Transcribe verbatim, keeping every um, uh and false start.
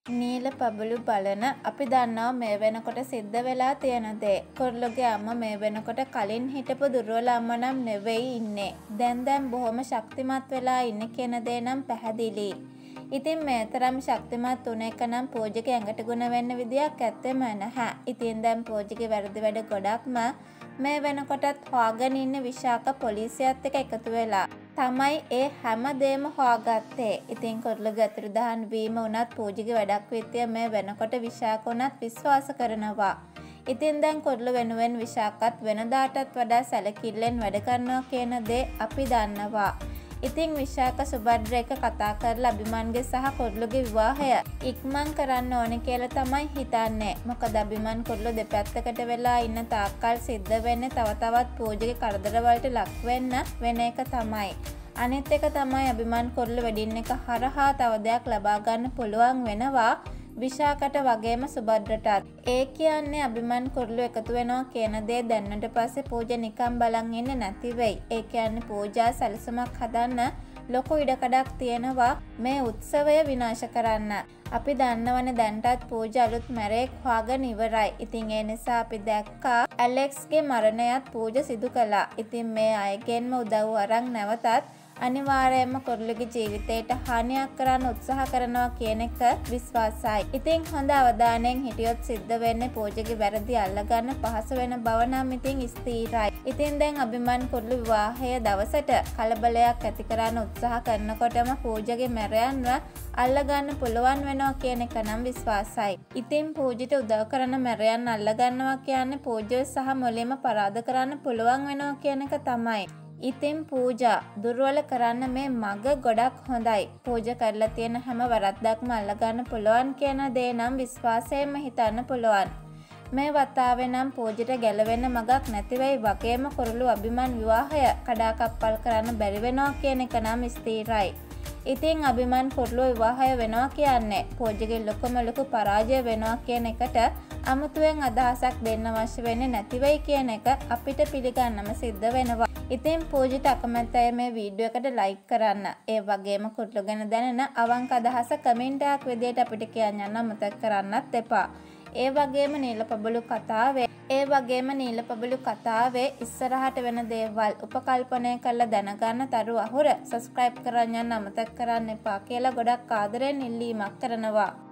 නීල පබළු බලන අපි දන්නවා මේ වෙනකොට සිද්ධ වෙලා තියෙන දේ. කොරළුගේ අම්මා මේ වෙනකොට කලින් හිටපු දුර්වල අම්මා නම් නෙවෙයි ඉන්නේ. දැන් දැන් බොහොම ශක්තිමත් වෙලා ඉන්නේ කියන දේ නම් පැහැදිලි. ඉතින් මේ තරම් ශක්තිමත් උන එක නම් පූජගේ ඇඟට ගුණ වෙන්න විදියක් ඇත්තෙම නැහැ. ඉතින් දැන් පූජගේ වැරදි වැඩ ගොඩක්ම මේ වෙනකොටත් හොයාගෙන ඉන්න විශාක පොලිසියත් එක්ක එකතු වෙලා තමයි ඒ හැම දෙම හොයාගත්තේ. ඉතින් කොරළුගේ අතුරුදහන් වීම උනත් පූජගේ වැඩක් විත්‍ය මේ වෙනකොට විශාක උනත් විශ්වාස කරනවා. ඉතින් දැන් කොරළු වෙනුවෙන් විශාකත් වෙනදාටත් වඩා සැලකිල්ලෙන් වැඩ කරනවා කියන දේ අපි දන්නවා. ඉතින් විශාක සුභද්‍ර එක කතා කරලා අභිමන්ගේ සහ කොරළුගේ විවාහය ඉක්මන් කරන්න ඕනේ කියලා තමයි හිතන්නේ. මොකද අභිමන් කොරළු දෙපැත්තකට වෙලා ඉන්න තාක්කල් සිද්ධ වෙන්නේ තව තවත් පූජගේ කරදර වලට ලක් වෙන්න වෙන එක තමයි. අනිත් එක තමයි අභිමන් කොරළු වෙඩින් එක හරහා තව දෙයක් ලබා ගන්න පුළුවන් වෙනවා විශාකට වගේම සුභද්‍රටත්. ඒ කියන්නේ අභිමන් කොරළු එකතු වෙනවා කියන දේ දැන්නට පස්සේ පූජා නිකන් බලන් ඉන්නේ නැති වෙයි. ඒ කියන්නේ පූජා සැලසුමක් හදන්න ලොකු ඉඩකඩක් තියෙනවා මේ උත්සවය විනාශ කරන්න. අපි දන්නවනේ දැන්ටත් පූජා අලුත් මැරේක් හොයාගෙන ඉවරයි. ඉතින් ඒ නිසා අපි දැක්කා ඇලෙක්ස්ගේ මරණයත් පූජා සිදු කළා. ඉතින් මේ අයගෙන්ම උදව් අරන් නැවතත් අනිවාර්යයෙන්ම කොරළුගේ ජීවිතයට හානියක් කරන්න උත්සාහ කරනවා කියන එක විශ්වාසයි. ඉතින් හොඳ අවධානයෙන් හිටියොත් සිද්ධ වෙන්නේ පූජගේ වැරදි අල්ලගන්න පහසු වෙන බව නම් ඉතින් ස්ථිරයි. ඉතින් දැන් අභිමන් කොරළු විවාහය දවසට කලබලයක් ඇති කරන්න උත්සාහ කරනකොටම පූජගේ මැරයන්ව අල්ලගන්න පුළුවන් වෙනවා කියන එක නම් විශ්වාසයි. ඉතින් පූජිට උදව් කරන මැරයන් අල්ලගන්නවා කියන්නේ පූජව සහ මොලේම පරාද කරන්න පුළුවන් වෙනවා කියන එක තමයි. ඉතින් පූජා දුර්වල කරන්න මේ මග ගොඩක් හොඳයි. පූජා කරලා තියෙන හැම වරද්දක්ම අල්ලගන්න පුළුවන් කියන දේ නම් විශ්වාසයෙන්ම හිතන්න පුළුවන්. මේ වතාවේ නම් පූජිට ගැලවෙන්න මගක් නැති වෙයි වගේම කොරළු අභිමන් විවාහය කඩාකප්පල් කරන්න බැරි වෙනවා කියන එක නම් ස්ථිරයි. ඉතින් අභිමන් කොරළු විවාහය වෙනවා කියන්නේ පූජගේ ලොකම ලොකු පරාජය වෙනවා කියන එකට අමුතුවෙන් අදහසක් දෙන්න අවශ්‍ය වෙන්නේ නැති වෙයි කියන එක අපිට පිළිගන්නම සිද්ධ වෙනවා. ඉතින් පූජිට අකමැති අය මේ වීඩියෝ එකට ලයික් කරන්න. ඒ වගේම කොරළු ගැන දැනෙන අවංක අදහස කමෙන්ට් එකක් විදියට අපිට කියන්න යන්න අමතක කරන්නත් එපා. ඒ වගේම නීල පබළු කතාවේ ඒ වගේම නීල පබළු කතාවේ ඉස්සරහට වෙන දේවල් උපකල්පනය කරලා දැනගන්න තරු අහුර සබ්ස්ක්‍රයිබ් කරන්න යන්න අමතක කරන්න එපා කියලා ගොඩක් ආදරෙන් ඉල්ලීමක් කරනවා.